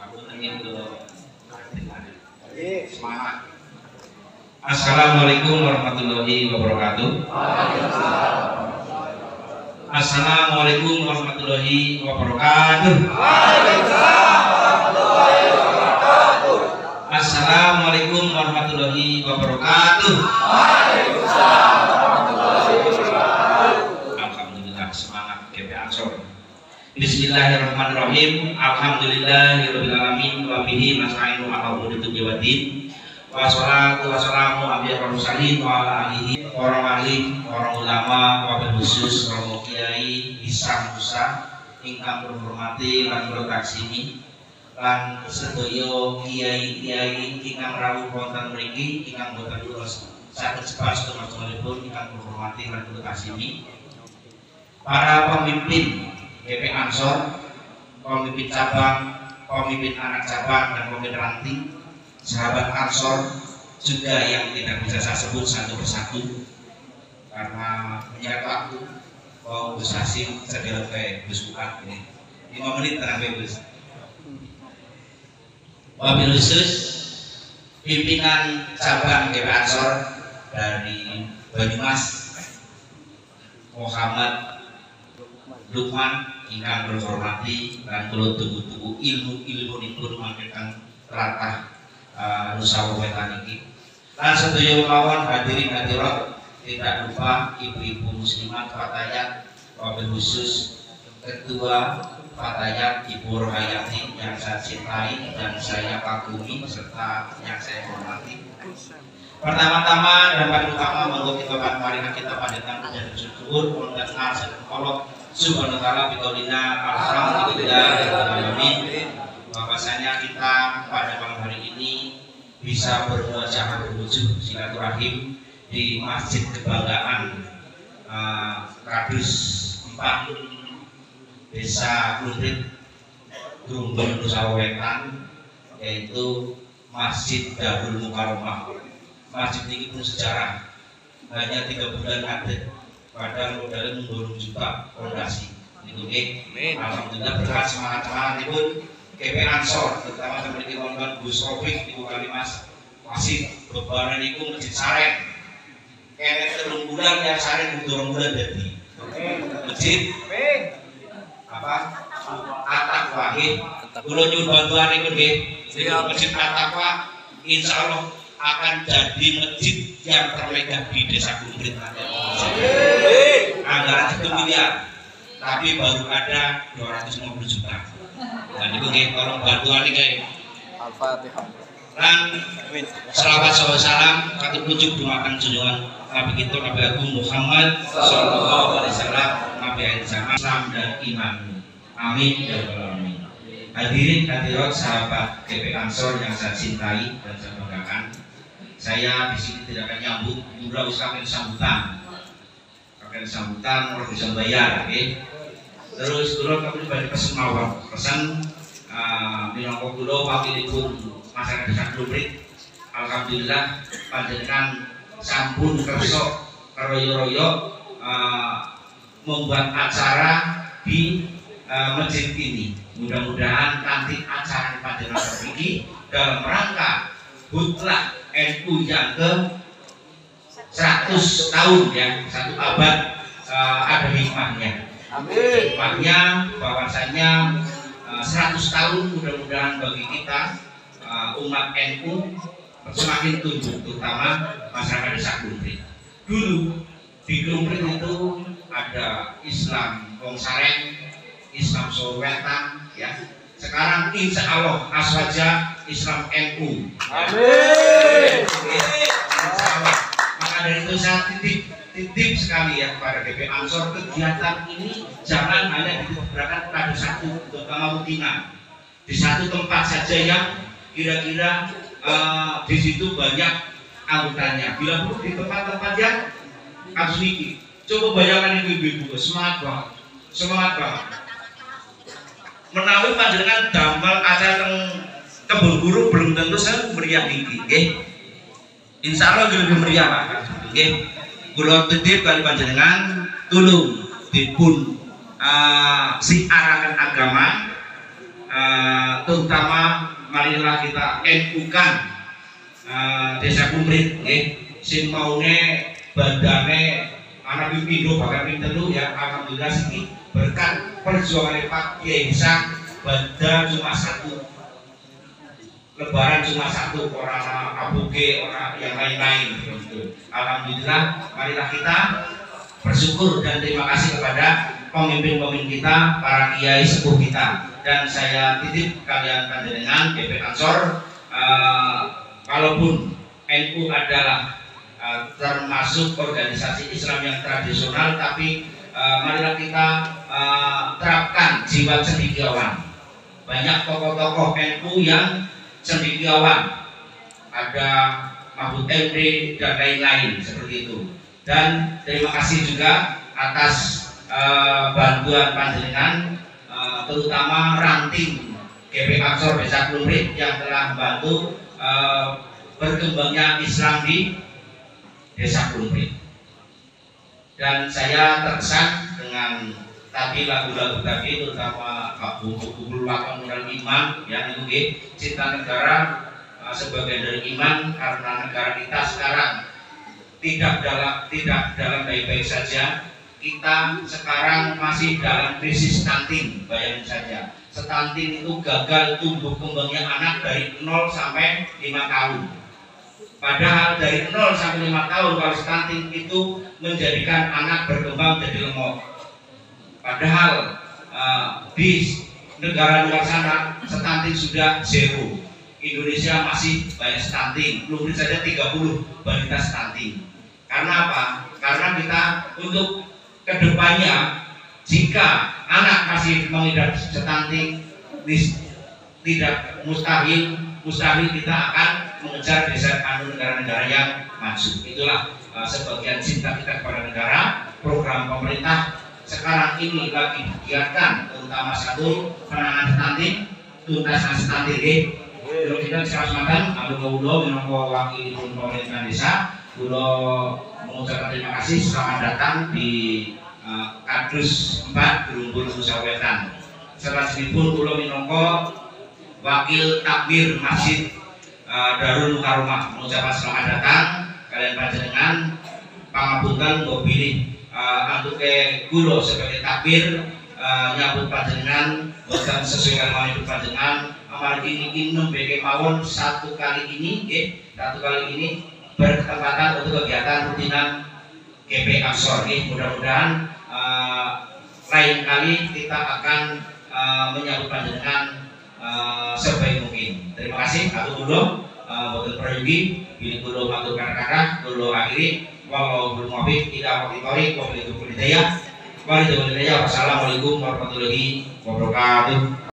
Semangat. Assalamualaikum warahmatullahi wabarakatuh. Assalamualaikum warahmatullahi wabarakatuh. Assalamualaikum warahmatullahi wabarakatuh. Alhamdulillah, semangat GP Ansor. Bismillahirrahmanirrahim. Alhamdulillahirabbil alamin wa bihi nasta'inu ala umuri dunya waddin. Wassalatu wassalamu ala mursalin wa ala alihi para wali, para ulama, wabil khusus romo kiai Isam Musa ingkang hormati lan bertaksimi lan sedaya kiai-kiai ingkang rawuh wonten mriki ingkang boten lulus saged sepas teman-temanipun ingkang hormati lan bertaksimi para pemimpin GP Ansor, pemimpin cabang, pemimpin anak cabang dan pemimpin ranting, sahabat Ansor juga yang tidak bisa saya sebut satu persatu karena menyeret waktu. Mau Gus Hasim segala kayak Gus Bukat ini 5 menit terakhir Gus. Wabil khusus pimpinan cabang GP Ansor dari Banyumas Muhammad Lukman ingkang berhormati dan kula tunggu-tunggu ilmu-ilmunipun mangketan tlatah Nusa Wetan iki. Lan sedaya lawan hadirin hadirat tidak lupa ibu-ibu muslimat Fatayat, wabil khusus ketua Fatayat Ibu Rohayati yang saya cintai dan saya kagumi serta yang saya hormati. Pertama-tama dan paling utama monggo kita marikan kita panjatkan puji syukur dan nasihat Allah Subhanahu wa ta'ala biqaulina alhamdulillahirabbil alamin. Bahwasanya kita pada malam hari ini bisa bermuajah berwujud silaturahim di Masjid Kebanggaan Kadus 4 Desa Klumprit Grumbeng Nusa Wetan, yaitu Masjid Darul Mukarramah. Masjid ini pun sejarah, hanya 3 bulan ada, padahal modalnya menggulung juta fondasi. Ini alhamdulillah berkat semangat pun GP Ansor, terutama seperti kawan-kawan Gus Rofik di Kalimas masih bebanan itu Masjid Saren. Kayaknya 3 bulan yang Saren 2 bulan jadi masjid apa? Atak Wahid. Kalau nyuruh bantuan itu nggih, Masjid At-Taqwa insya Allah akan jadi masjid yang termegah di Desa Klumprit. Anggaran 1 miliar, tapi baru ada 250 juta. Dan itu nggih tolong bantuan iki. Al-Fatihah. Dan selawat salam kata pucuk doakan junjungan Nabi kita Nabi Agung Muhammad sallallahu alaihi wasallam, Nabi zaman Islam dan iman. Amin ya rabbal alamin. Hadirin hadirat sahabat GP Ansor yang saya cintai dan saya banggakan. Saya di sini tidak akan nyambut, udah usahakan sambutan. Akan sambutan orang bisa bayar, oke? Terus dulu kami balik pesan mawar, pesan minangka kula wakilipun masyarakat Desa Klumprit. Alhamdulillah panjenengan sampun kersa royo-royo membuat acara di masjid ini. Mudah-mudahan nanti acara panjenengan ini dalam rangka hutlah NU yang ke 100 tahun ya, 1 abad ada hikmahnya. Amin. Hikmahnya bahwasanya 100 tahun mudah-mudahan bagi kita umat NU semakin tumbuh, terutama masyarakat Desa Klumprit. Dulu di Klumprit itu ada Islam Wong Saren, Islam Wetan, ya. Sekarang insya Allah aswaja Islam NU. Amin. Insya Allah. Maka dari itu saya titip sekali ya kepada GP Ansor, kegiatan ini jangan hanya ditempatkan pada satu, terutama rutingan di satu tempat saja yang kira-kira di situ banyak anggotanya. Bila perlu di tempat-tempat yang asli. Coba bayangkan ibu-ibu, semangat banget, semangat banget. Menawi panjenengan damel acara kebun guru belum tentu saya meriah tinggi, nggih. Insya Allah lebih meriah Pak. Nggih. Kula titip kali panjenengan tulung dipun siarakan agama terutama marilah kita NU-kan Desa Kumprit sing maune bandane anak pindo bahkan ping telu ya, alhamdulillah siki berkat perjuangan Pak Kiai Isa banda cuma satu, lebaran cuma satu, orang abuge orang yang lain-lain gitu. Alhamdulillah, marilah kita bersyukur dan terima kasih kepada pemimpin-pemimpin kita, para kiai sepuh kita. Dan saya titip kalian panjenengan GP Ansor, kalaupun NU adalah termasuk organisasi Islam yang tradisional, tapi marilah kita terapkan jiwa cendekiawan. Banyak tokoh-tokoh NU yang cendekiawan, ada Mahfud MD dan lain-lain seperti itu. Dan terima kasih juga atas bantuan panjenengan, terutama ranting GP Ansor Desa Kumprit yang telah membantu berkembangnya Islam di Desa Kumprit. Dan saya terkesan dengan tadi lagu-lagu tadi, terutama buku Wakil Mural Iman yang itu cinta negara sebagai dari iman, karena negara kita sekarang tidak dalam baik-baik saja. Kita sekarang masih dalam krisis stunting. Bayangin saja, stunting itu gagal tumbuh kembangnya anak dari 0 sampai 5 tahun. Padahal dari 0 sampai 5 tahun kalau stunting itu menjadikan anak berkembang jadi lemot. Padahal di negara luar sana stunting sudah zero. Indonesia masih banyak stunting, belum saja 30 balita stunting. Karena apa? Karena kita untuk kedepannya, jika anak masih mengidap stunting, tidak mustahil kita akan mengejar negara-negara yang maju. Itulah sebagian cinta kita kepada negara. Program pemerintah sekarang ini lagi digiatkan, terutama satu, penanganan stunting, tuntasan stunting. Kalau kita sekarang makan, Aduh minangka wakil pemerintah desa, kulo mengucapkan terima kasih, selamat datang di Kadus 4 Gerumbul Nusa Wetan. Selanjutnya kulo minangka wakil takbir Masjid Darul Mukarramah, mengucapkan selamat datang kalian panjenengan, pangapunten mbok pilih untuk kulo sebagai takbir nyambut panjenengan bukan sesuai dengan hidup panjenengan. Amal ini memberi mawon satu kali ini berkesempatan untuk kegiatan rutinan GP Ansor. Mudah-mudahan lain kali kita akan menyambut panjenengan sebaik mungkin. Terima kasih. Aku dulu boten prayogi pilih dulu matur kata-kata dulu akhiri. Wallahul muwaffiq ila aqwamit thoriq wa billahi taufiq. Wassalamualaikum warahmatullahi wabarakatuh.